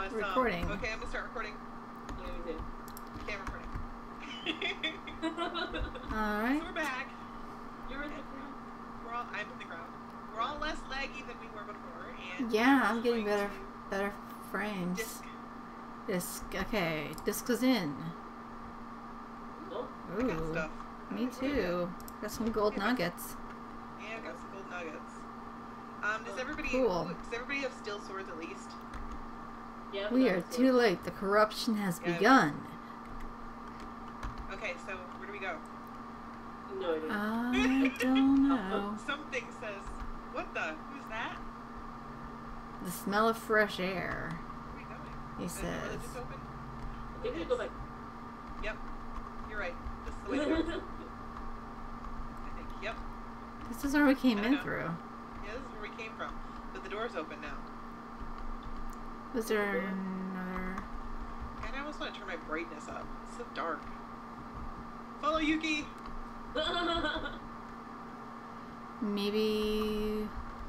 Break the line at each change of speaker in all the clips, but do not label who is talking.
recording.
Okay, I'm gonna start recording.
Yeah, we did.
Okay, I'm recording.
Alright.
So we're back.
You're in the ground.
I'm in the ground. We're all less laggy than we were before, and
Yeah,
we're
I'm getting
going
better frames.
to
Disc. Okay, disc is in.
Oh,
I got
Ooh,
stuff.
me too. Got some gold nuggets.
Yeah, I got some gold nuggets. Does everybody have steel swords at least?
yeah.
We are too late. The corruption has begun.
Okay, so where do we go?
No idea.
I don't know.
Something says, what the? Who's that?
The smell of fresh air,
Where are we going?
he
Is the door
says.
just open?
I think we go back.
Yep. You're right. This is the way to go. I think. Yep.
This is where we came
I
in
know.
through.
Yeah, this is where we came from. But the door's open now.
Was there another?
And I almost want to turn my brightness up. It's so dark. Follow Yuki!
Maybe.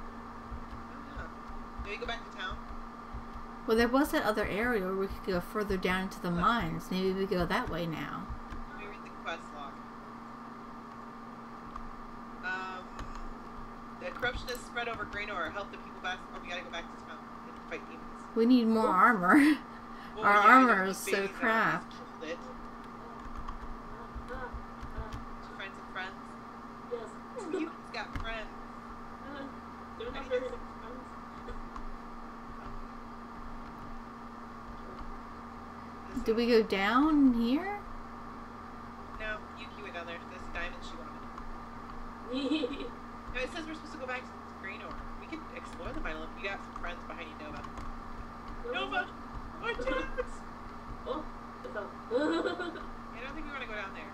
Maybe go back to town?
Well, there was that other area where we could go further down into the mines. Maybe we go that way now.
Let me read the quest log. The corruption is spread over Graynor. Help the people back. Oh, we gotta go back to town and fight demons.
We need more armor.
Well,
Our
yeah, I know,
armor
the
is so
babies
crap.
killed it. Did you find some friends?
Yes.
Yuki's got friends.
They're not very friends.
Do we go down here?
No, Yuki went down there. There's a diamond she wanted. No, it says we're supposed to go back to Graynor. We could explore the mine. We got some friends behind you, Nova. Nova! Watch out!
Oh, I fell.
I don't think we want to go down there.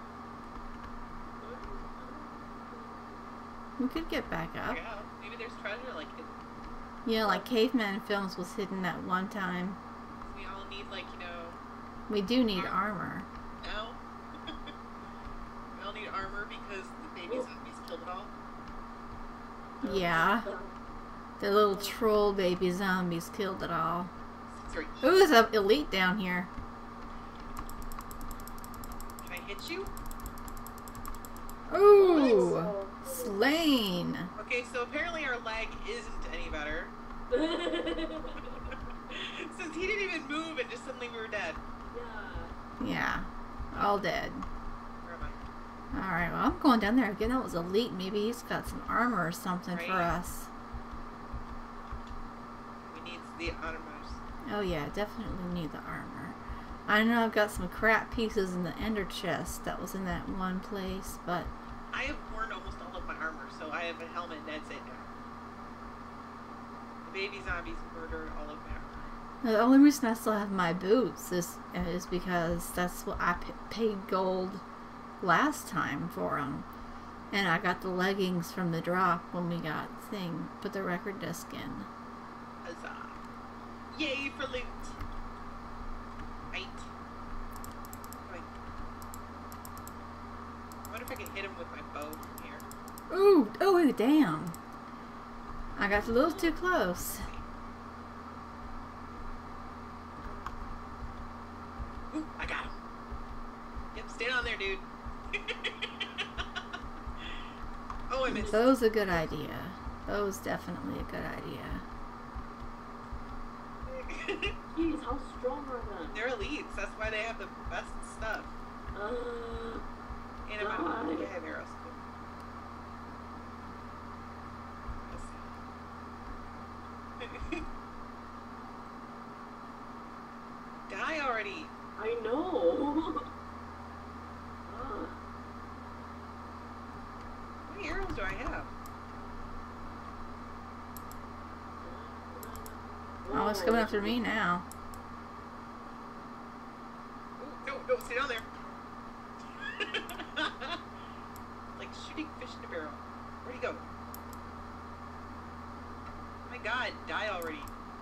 We could get back up.
Yeah, maybe there's treasure like hidden.
Yeah, like Caveman Films was hidden at one time.
We all need, like, you know,
We do need armor.
no? We all need armor because the baby zombies killed it all.
Yeah. The little troll baby zombies killed it all.
Sorry.
Ooh, there's an elite down here.
Can I hit you?
Ooh, slain.
Okay, so apparently our lag isn't any better. Since he didn't even move and just suddenly we were dead.
Yeah.
Yeah, all dead.
Where am I?
Alright, well, I'm going down there again. That was elite. Maybe he's got some armor or something for
Right.
us.
We need the armors.
Oh yeah, definitely need the armor. I know I've got some crap pieces in the ender chest that was in that one place, but
I have worn almost all of my armor, so I have a helmet and that's it now. The baby zombies murdered all of my armor.
the only reason I still have my boots is because that's what I paid gold last time for them. And I got the leggings from the drop when we got put the record disc in.
Huzzah. Yay for loot. Right. Going. I wonder if I can hit him with my bow from here.
Ooh, oh damn. I got a little too close.
Ooh, I got him. Yep, stay on there, dude. Oh, I missed.
That was a good idea. That was definitely a good idea.
Jeez, how strong are they?
They're elites. That's why they have the best stuff. And I'm
God.
I have arrows. Die already.
I know.
How many arrows do I have?
Oh, it's coming after me now.
Ooh, no, stay down there. Like shooting fish in a barrel. Where'd he go? Oh my god, die already.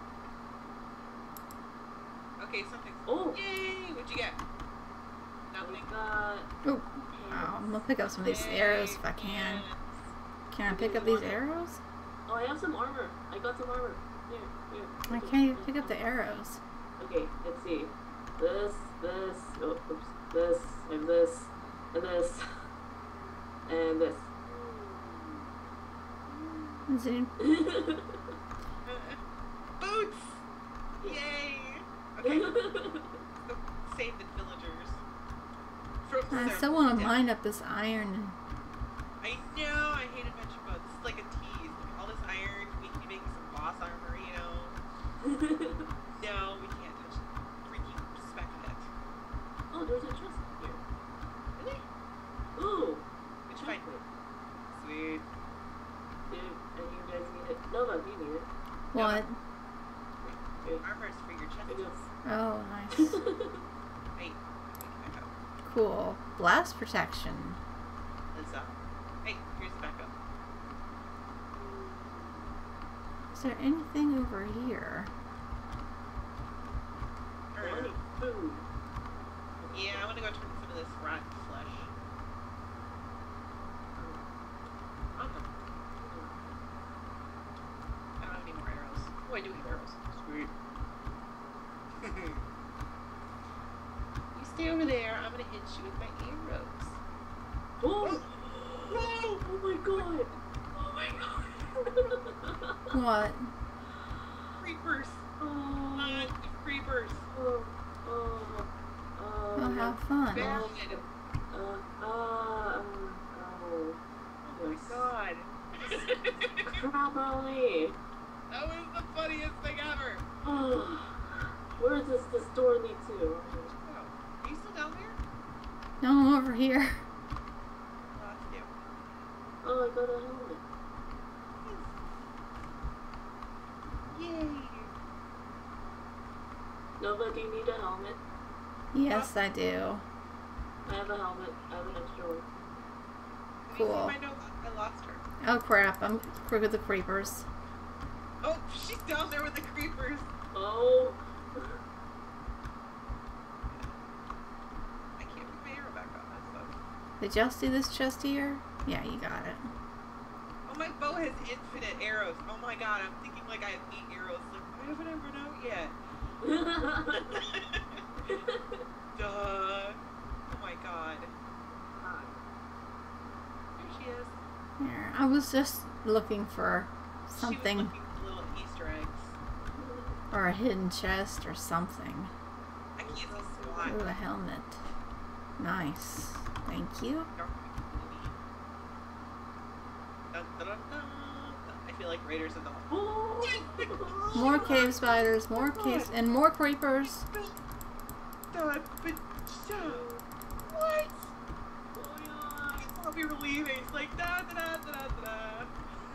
Okay, something.
Oh.
Yay! What'd you get? Nothing.
Ooh. Oh, I'm gonna pick up some of these arrows if I can. Can I pick up these arrows?
Oh, I have some armor. I got some armor. Here.
I can't even pick up the arrows.
Okay, let's see. This, oh, oops, this, and this, and this, and this.
Is it?
Boots! Yay! Okay. So save the villagers. From
I
their
still want to
death.
mine up this iron.
I know, I hate adventure modes. It's like a tease. Like, all this iron, we can make some boss armor, you know? No, we can't touch freaking speck it.
Oh, there's a chest here.
Really?
Ooh!
Which
check
fight?
it.
Sweet.
Dude, and you guys need it. No, no, you need it.
What?
Wait,
Armor's for your chest.
I guess.
Oh, nice.
Hey, back up.
Cool. Blast protection.
Let's Hey, here's the backup.
Is there anything over here?
Oh, I need food.
Yeah, I want to go turn some of this rotten flesh. I don't have any more arrows. Oh, I do have arrows. Sweet. You stay over there. I'm gonna hit you with my arrows.
Oh!
Whoa!
Oh my god! Oh my god!
What?
Creepers!
Oh,
Lots of creepers!
oh,
Oh, have fun.
Bad.
oh
Oh my god.
Probably.
That was the funniest thing ever.
Oh, where does this door lead to?
Oh, are you still down there?
No, I'm over here.
Oh, that's cute.
Oh, I got a helmet.
Yay!
Nova, do you need a helmet?
Yes, I do.
I have a helmet. I have an extra one.
Have you seen
Cool.
my note? I lost her.
Oh crap, I'm with the creepers.
Oh, she's down there with the creepers.
Oh.
I can't put my arrow back on. That sucks.
Did y'all see this chest here? Yeah, you got it.
Oh, my bow has infinite arrows. Oh my god, I'm thinking like I have 8 arrows. Like, why haven't I run out yet? Duh. Oh my god. There she is.
Here, I was just looking for
She
something,
was looking for little Easter eggs.
or a hidden chest or something.
I can't see squat.
Ooh, a helmet. Nice. Thank you.
Dun, dun, dun, dun. I feel like Raiders of the
Oh.
More cave spiders, more caves, and more creepers.
Done, but what?
Oh, yeah.
He thought we were leaving. It's like da da da da da da.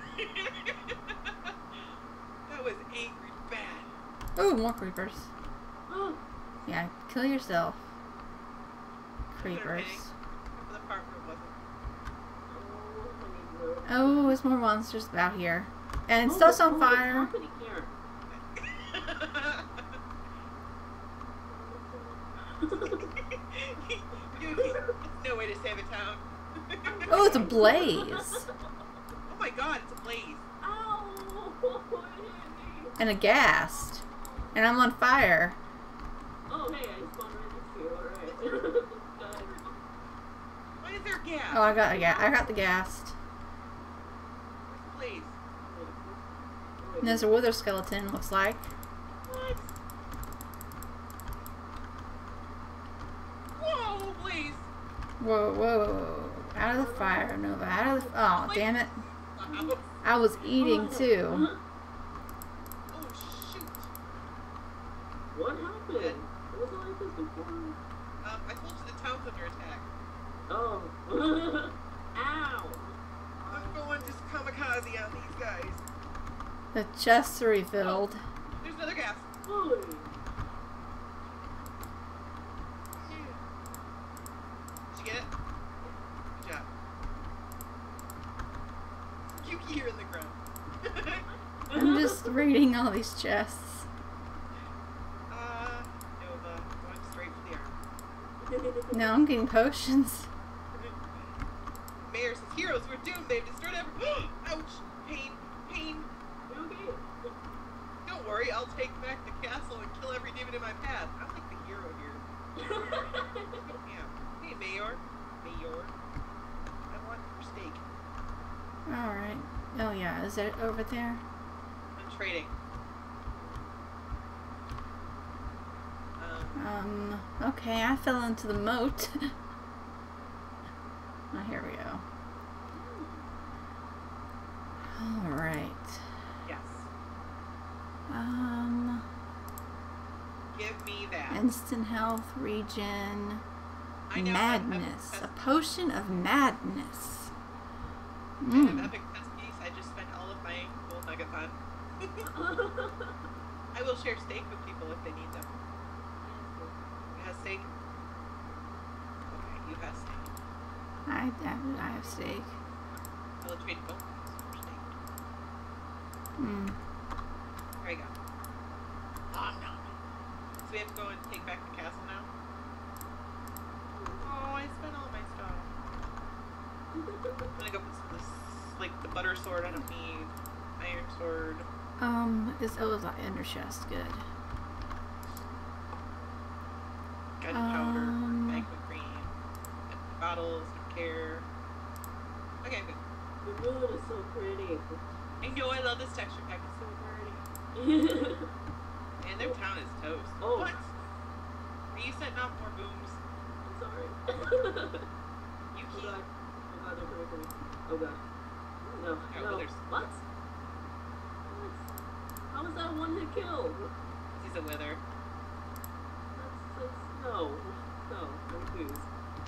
That was angry bad.
Ooh, more creepers.
Oh.
Yeah, kill yourself.
Better
Creepers.
hang. For the part where it wasn't.
Oh, I need more.
Oh, there's more monsters about here. And
Oh,
stuff's on
what's
fire.
happening here?
Dude, there's no way to save a town.
Oh, it's a blaze.
Oh my god, it's a blaze.
Ow! It hit me.
And a ghast. And I'm on fire.
Oh, hey, I spawned right next to you. Alright. Go ahead.
Why is there gas?
Oh, I got the ghast.
Where's the blaze?
And there's a wither skeleton, looks like.
What? Whoa, blaze!
Whoa, whoa, whoa. Out of the fire, Nova. Out of the... Oh, damn it.
Wow.
I was eating, too.
Oh, shoot.
What happened? It wasn't like this before.
I told you the town's under attack.
Oh. Ow!
I'm going just kamikaze on these guys.
The chests are refilled.
There's another gas.
Holy.
Did you get it? Good job. Yuki here in the ground.
I'm just reading all these chests.
Nova, going straight for the arm.
No, I'm getting potions.
Mayor says, heroes, we're doomed. They've destroyed every... Ouch! Pain. Pain.
You okay?
Don't worry, I'll take back the castle and kill every demon in my path. I'm like the hero here. Yeah. Hey, Mayor. Mayor. I want your steak.
Alright. Oh yeah, is it over there?
I'm trading.
Okay, I fell into the moat. Oh, here we go. Alright.
Yes. Give me that.
Instant health, regen,
I know,
madness. A potion of madness.
I have
Mm.
epic test piece. I just spent all of my gold megathon. I will share steak with people if they need them. You have steak? Okay, you have steak.
I have steak.
I will trade both for steak.
Mm.
There you go. Oh, no. So we have to go and take back the castle now? Oh, I spent all my stuff. I'm gonna go put some of this, like the butter sword I don't need. Iron sword.
Is oh, the inner chest good?
Gunpowder. Magma cream. Bottles of care. Okay, good.
The moon is so pretty.
I know, I love this texture pack. It's so pretty. And their town is toast.
Oh.
What? Are you setting off more booms?
I'm sorry.
You
Oh
keep.
god. Oh god, they're coming for me. Oh god. No,
Oh,
no.
well, there's-
What? What? How is that a one-hit kill?
He's a wither.
That's no. No, I refuse.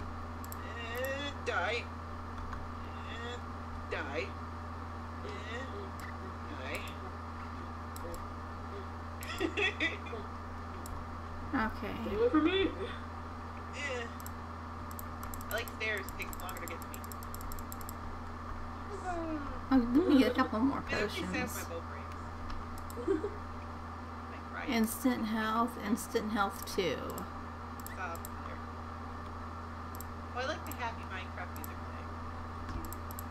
Die. Die. Die.
Okay.
Stay away from me!
I like stairs. It takes longer to get to me.
Oh, we need a couple more
Man, I'm sad
potions.
my bow breaks. Like, right.
Instant health 2.
Stop there. Oh, I like the happy Minecraft music playing.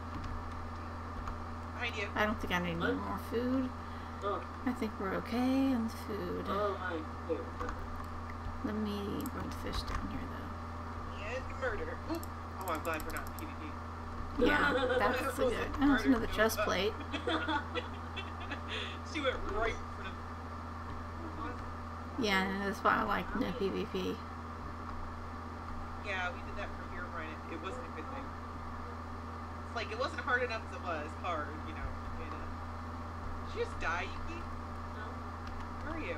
Behind you.
I don't think I need any
What?
more food.
Oh,
I think we're okay on the food.
oh my. Here.
Let me bring the fish down here though.
And murder. Oop. Oh, I'm glad we're not in PvP.
Yeah, that's a good. Oh, there's another chest plate.
She went right in front of.
Yeah, that's why I like no PvP.
Yeah, we did that for here, Ryan. It wasn't a good thing. It's like it wasn't hard enough as it was hard, you know. And, did you just die, Yuki?
No,
Where are you?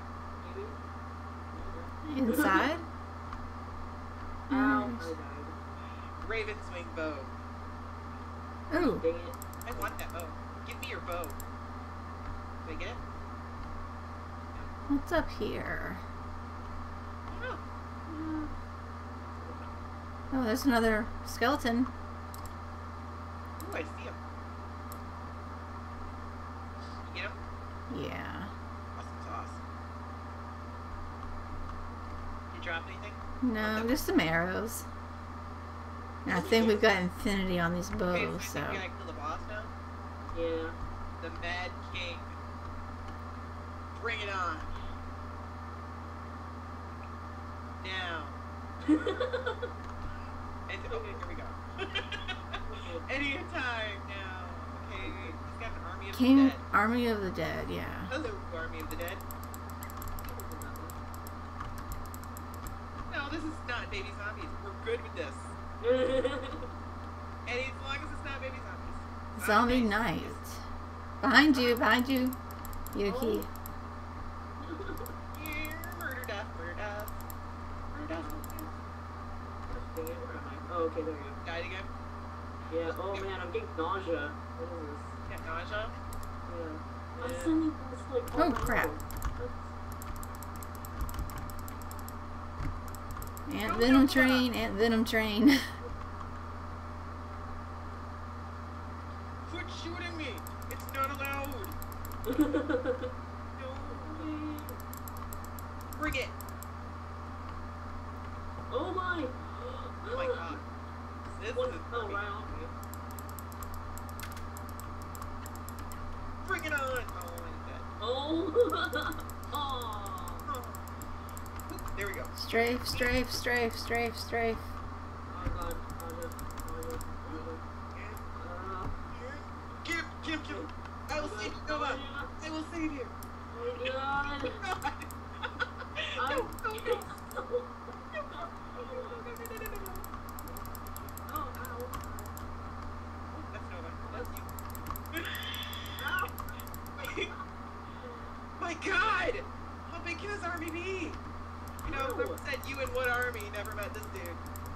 maybe.
Inside?
Ow, I
Nice.
died.
Raven swing bow.
Ooh,
Dang it.
I want that bow. Give me your bow. Did I get it?
what's up here?
I don't know.
Oh, there's another skeleton.
Ooh, I see him. You get him?
Yeah.
Awesome sauce. Did you drop anything?
No, just some arrows. And I think we've got infinity on these
Okay,
bows,
so
so.
I think we gotta kill the boss now.
Yeah.
The Mad King. Bring it on. Now. And, okay, here we go. Anytime now. Okay, he's got an army of the
King
dead.
Army of the Dead, yeah.
Hello, army of the dead. No, this is not baby zombies. We're good with this. And as long as it's not baby zombies.
Zombie
Zombies.
Knight. Behind you, Yuki.
Yeah, murder death, murder death. Murder death.
Dang it, where am I? Oh, okay, there you go.
Died again.
Yeah, oh man, I'm getting nausea. What is this?
Got nausea.
Yeah. I'm sending this like
Oh,
all
crap.
over.
Ant Venom Train, Ant Venom Train.
Quit shooting me! It's not allowed!
That's...
No! Bring it!
Oh my!
Oh my god. This
One
is
fell
perfect.
right off me.
Bring it on! Oh, I'm dead.
Oh! Oh!
Oh.
Strafe, strafe, strafe, strafe, strafe.
Oh god.
Give. I will save you, Nova. I will save you.
Oh god.
No.
Oh, ow.
That's Nova. That's you.
Ow.
My god! How big can this army be? You know, whoever said you in what army never met this dude.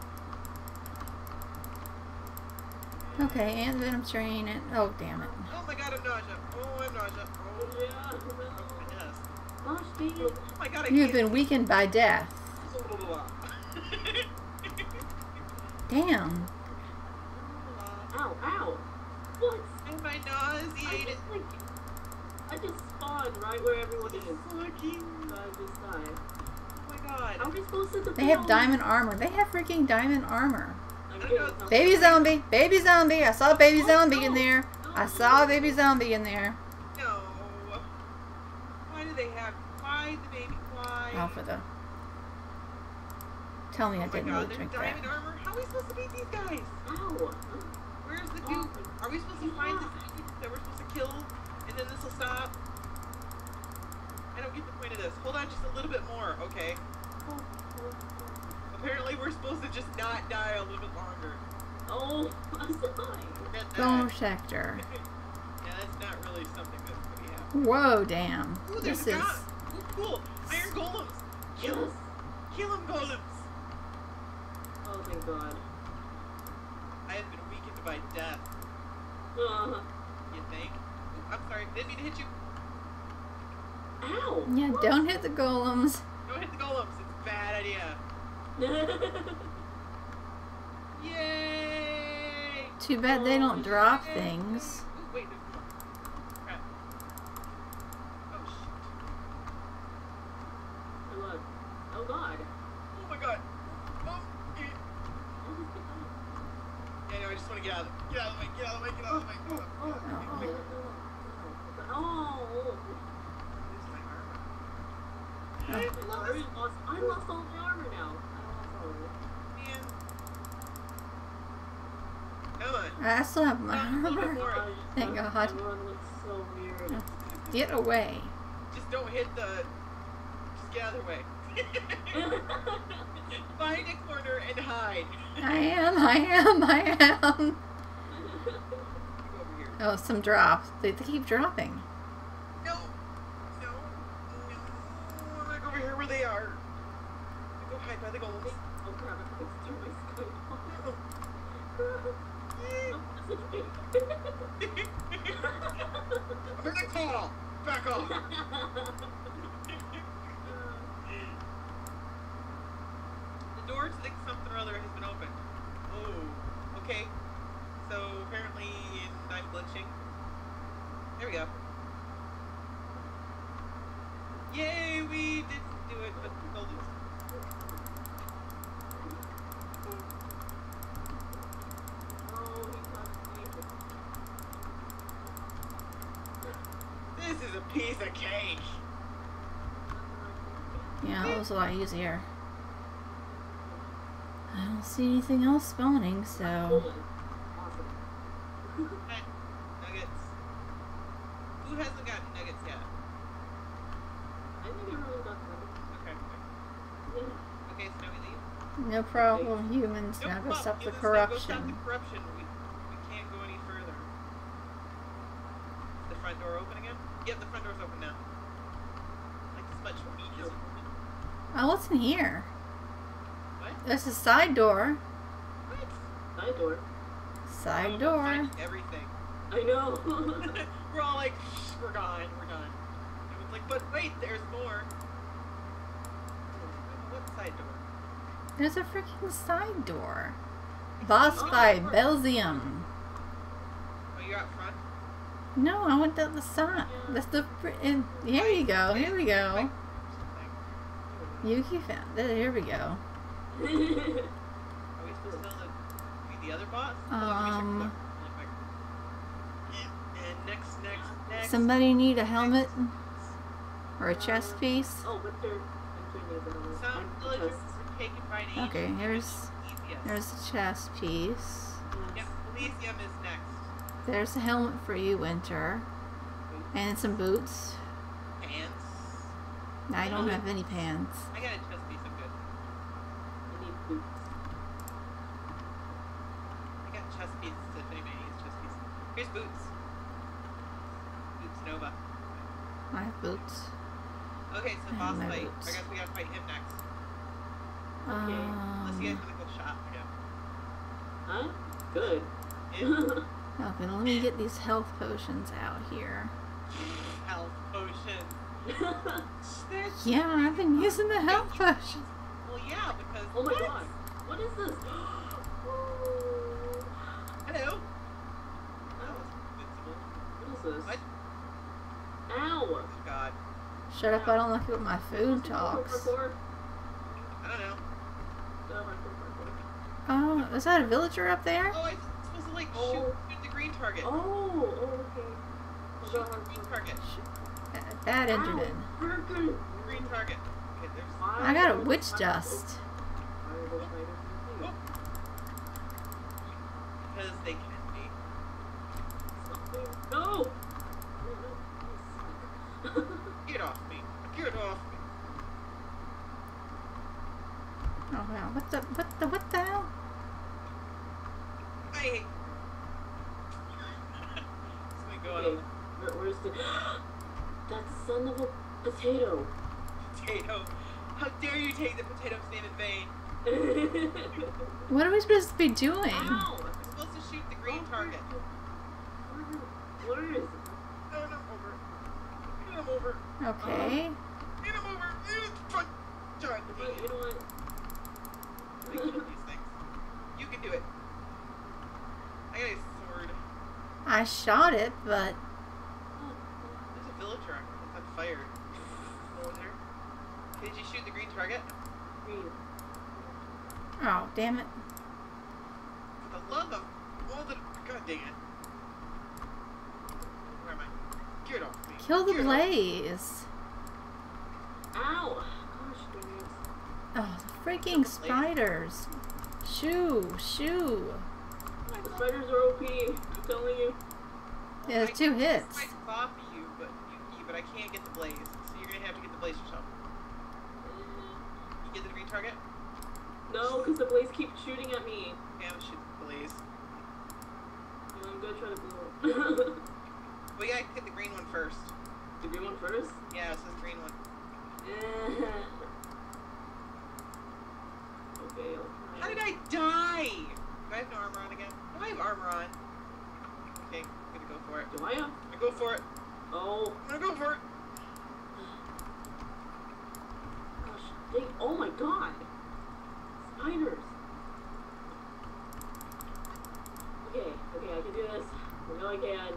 Okay, and Venom train it. Oh, damn it.
Oh my god, I'm nausea. Oh, I'm nausea. Oh,
Yeah,
yes.
gosh dang it.
Oh my god, I
You have
can't.
been weakened by death. Damn.
Ow, ow. What?
And my
I
nauseated.
just spawned right where everyone is.
Fucking.
So I just died.
Oh my god.
How are we supposed to defend?
They have diamond armor. They have freaking diamond armor.
I'm
I don't
getting
know.
some-
Baby zombie. Baby zombie. I saw a baby zombie in there. I saw a baby zombie in there.
No. Why do they have. Why the baby? Why?
Oh, for the. Tell me I
Oh my
didn't
god,
really
there's
drink that.
diamond armor? How are we supposed to beat these guys?
Ow.
Where's the dude? Are we supposed to find this dude that we're supposed to kill? And then this will stop? I don't get the point of this. Hold on just a little bit more, okay? Apparently we're supposed to just not die a little bit longer.
Oh, I'm sorry.
Forget that.
Bone sector.
Yeah, that's not really something that's going to be happening.
Whoa, damn.
Ooh, there's
This
a
is.
god. Ooh, cool. Iron golems. Kill
Yes.
them. Kill them, golems.
Oh, thank God.
I have been weakened by death. You think? Ooh, I'm sorry. Didn't mean to hit you.
Ow.
Yeah,
What?
don't hit the golems.
Don't hit the golems. It's a bad idea. Yay!
Too bad they don't drop things.
Ooh, wait, there's more. Crap. Oh, shit.
Look. Oh God.
Oh my god. Oh, eh. Yeah, no, I just want to get out of the way. Get out of the way. Get out of the way. Get out of the way. Get out of the way.
Oh.
This is my armor.
Oh.
I
lost all my armor now. I lost all of it.
Man. Come on.
I still have my
A little bit
armor.
more.
Thank God.
Everyone looks so weird.
Get away.
Just don't hit the. Just get out of the way. Find a corner and hide.
I am.
Go over here.
Oh, some drops. They keep dropping.
No. No. I'm gonna go over here where they are. Go hide by the golems.
Oh crap, I fixed through my
I'm gonna call. Back off. The door to the something or other has been opened. Oh. Okay. So apparently I'm glitching. There we go. Yay, we didn't do it, but we'll lose. This is a piece of cake.
Yeah, it was a lot easier. I don't see anything else spawning, so.
Nuggets. Who hasn't gotten nuggets yet? Okay. Okay, so now we leave.
No problem, humans.
No
Now go
problem.
stop the
Humans, now Go stop the
corruption.
corruption. We can't go any further. Is the front door open again? Yep, the front door's open now. Like as much meat as you want.
Oh, what's in here?
What?
There's a side door.
What?
Side door.
Side
Oh,
door.
finding everything.
I know.
We're all like, "Shh, we're gone, we're done. And it's like, but wait, there's more. What side door?
There's a freaking side door. Boss by Belzium.
Oh, you're out front?
No, I went down the side. That's the. Here you go. Here we go. Yuki found it. Here we go.
Are we supposed to be the other boss?
Um.
And next.
Somebody need a helmet or a chest piece?
Oh, Winter and needs a helmet.
Some
And
villagers
chest.
were taken by an ancient
Okay, here's
Elysium.
there's the chest piece.
Yep, Elysium is next.
There's a helmet for you, Winter, and some boots.
Pants.
I don't have any pants.
I got a chest piece, I'm good.
I need boots.
I got chest pieces if anybody needs chest pieces. Here's boots. Boots Nova.
I have boots.
Okay, so
And
boss
my
fight.
boots.
I guess we gotta fight him next. Unless you guys
Um,
wanna go shop for him.
Huh? Good.
Yeah.
okay, let me get these health potions out here.
Health potion. There's-
Yeah, I've been using the health potions.
Well, yeah, because.
Oh my
What?
god. What is this?
Hello. That was invincible.
What is this?
What?
Ow!
Oh god.
Shut up, I don't like it when my food talks.
Parkour?
I don't know.
No, parkour.
Oh, is that a villager up there?
Oh, I'm supposed to like
Oh.
shoot the green target.
Oh, okay.
Shoot the green target.
Bad
Ow,
Enderman.
freaking-
Green target. Okay, there's.
Why
I got a
are
witch
those
dust.
spiders- Why are those spiders in the
Oh. Because they can be.
Something. No! No.
Get off me. Get off me.
Oh wow, what the hell?
I hate. Something going
Okay,
on.
where's the... That son of a potato.
Potato. How dare you take the potato's name in vain?
What are we supposed to be doing?
Ow!
We're supposed to shoot the green target.
Where is it?
No, no, over. Get him over.
Okay.
Get him over. Fuck. John,
But you know what?
they kill these things. You can do it. I got a sword.
I shot it, but
There's a villager. It's on fire. Over there. Did you shoot the green target?
Green.
oh damn it.
For the love of all the... God dang it. Where am I? Get off me.
Kill the
Get off.
blaze.
Ow! Gosh, dang it.
Oh, the freaking spiders. Shoo, shoo.
The spiders are OP, I'm telling you.
Yeah, there's 2 hits.
I claw for you, but I can't get the blaze. So you're gonna have to get the blaze yourself. You get the green target?
No, because the blaze keeps shooting at me.
Yeah, I'm shooting the blaze.
You know, I'm gonna try to blow up.
We gotta hit the green one first.
The green one first?
Yeah, it says green one.
Okay, I'll
How
try.
did I die? Do I have no armor on again? Do I have armor on? Okay, I'm gonna go for it.
Do I have?
I'm gonna go for it.
Oh,
I'm gonna go for it.
gosh, dang. Oh my god. Spiders. Okay, I can do this. I know I can.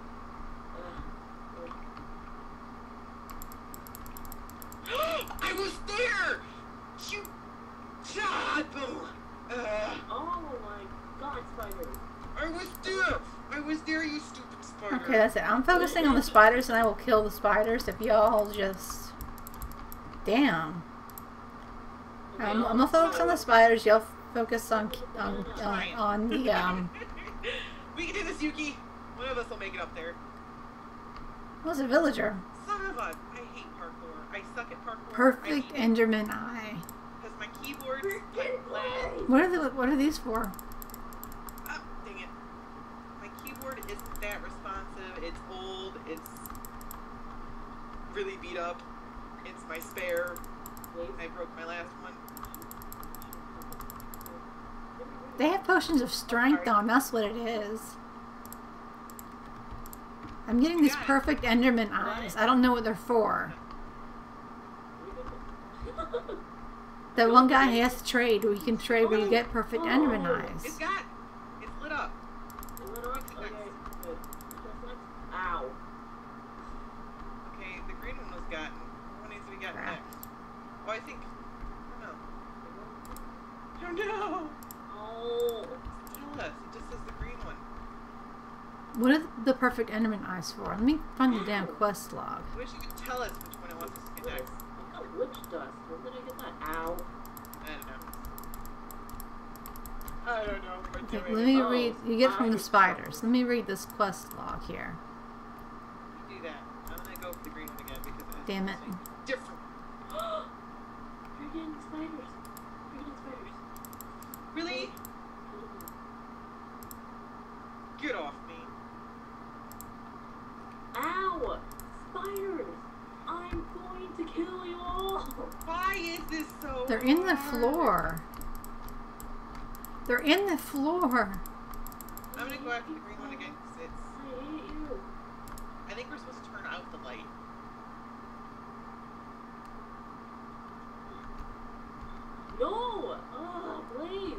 I was there! You... Ah, boom!
Oh my god, spiders.
I was there! I was there, you stupid spider!
Okay, that's it. I'm focusing on the spiders and I will kill the spiders if y'all just... Damn.
Okay,
I'm gonna focus on the spiders, y'all focus on the,
We can do this, Yuki! One of us will make it up there.
what's a villager?
Son of a... I hate parkour. I suck at parkour.
Perfect Enderman Eye.
Because my keyboard's like flat.
What are these for?
Ah, dang it. My keyboard isn't that responsive. It's old. It's really beat up. It's my spare. I broke my last one.
They have potions of strength on, that's what it is. I'm getting these perfect Enderman eyes. I don't know what they're for. That one guy has to trade where you can trade where you get perfect Enderman eyes.
It's lit up.
Okay, good. Ow.
Okay, the green one was gotten. What needs to be gotten
Crap.
next? Oh, I think... Oh no!
Oh.
Tell us. It just says the green one.
What are the perfect Enderman eyes for? Let me find the damn quest log.
I wish you could tell us which one it wants us to get next.
witch dust. When did I get that? Ow.
I don't know what
Okay,
we're doing.
let me
Oh,
read. You get it from the
spiders.
spiders. Let me read this quest log here.
Do that. I'm gonna go for the green one again because it's
Damn it.
different.
You're getting spiders. You're getting spiders.
Really? Get off me.
Ow! Spiders! I'm going to kill you all!
Why is this so
They're in the
hard?
floor. They're in the floor.
I'm gonna go after the green one again because it's...
I hate you.
I think we're supposed to turn out the light.
No! Blaze!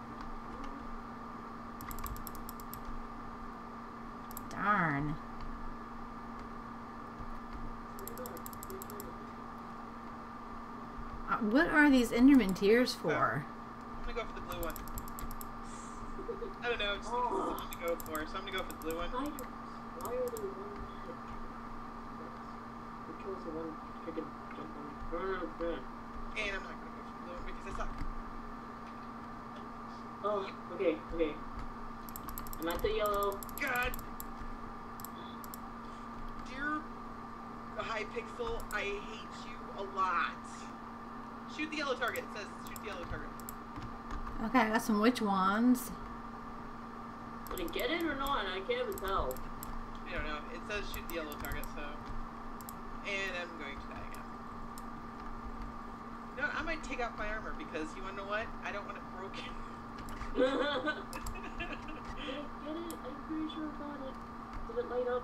Darn. What are these Enderman tears for?
I'm gonna go for the blue one. I don't know, just because it's something to go for, so I'm gonna go for the blue one.
Spiders! Why are they one hit? Which was the one freaking jump on me?
And I'm not gonna go for the blue one because I suck.
Oh, okay. I'm at the yellow.
God! Dear Hypixel, I hate you a lot. Shoot the yellow target. It says shoot the yellow target.
Okay, I got some witch wands.
Did I get it or not? I can't even tell.
I don't know. It says shoot the yellow target, so... And I'm going to die again. No, I might take out my armor because, you wanna know what? I don't want it broken.
Did I get it? I'm pretty sure I got it. Did it light up?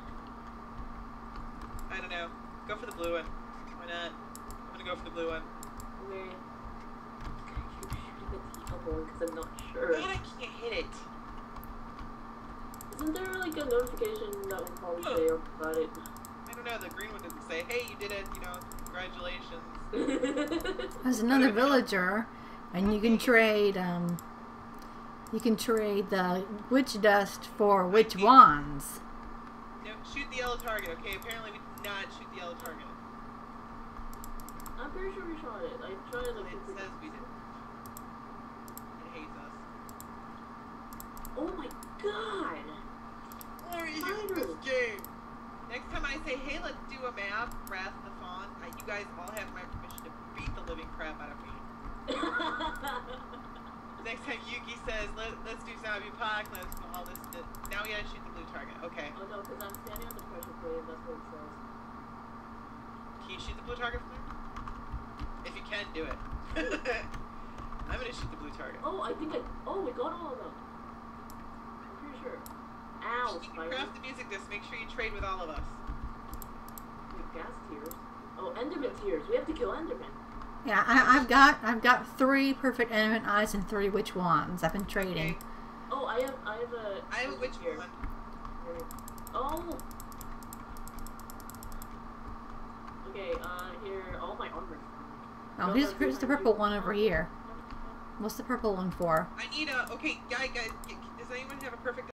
I don't know. Go for the blue one. Why not? I'm gonna go for the blue one.
Okay. Keep shooting at the other one because I'm not sure.
God, I can't hit it.
Isn't there like a notification that will probably say about it?
I don't know. The green one doesn't say, hey, you did it, you know, congratulations.
There's another villager, and you can trade the witch dust for witch wands.
No, shoot the yellow target, okay? Apparently we did not shoot the yellow target.
I'm pretty sure we shot it. I tried to.
It says we didn't. It hates us.
Oh my god!
Why are you using this game? Next time I say, hey, let's do a map, Wrath of the Fawn, you guys all have my permission to beat the living crap out of me. Next time Yuki says, let's do zombie apocalypse, all this, now we gotta shoot the blue target. Okay.
Oh no, because I'm standing on the pressure plate, that's what it says.
Can you shoot the blue target from there? If you can, do it. I'm gonna shoot the blue target.
Oh, oh, we got all of them. I'm pretty sure. Ow,
You can
spider.
craft the music disc, make sure you trade with all of us.
We have gas tears. Oh, Enderman tears. We have to kill Enderman.
Yeah, I've got 3 perfect Enderman eyes and 3 witch wands. I've been trading.
Okay.
Oh, I have
I have a witch
here.
one.
Oh. Okay, here, all my armor.
Oh, here's the purple one over here. What's the purple one for?
I need a, okay, guys, does anyone have a perfect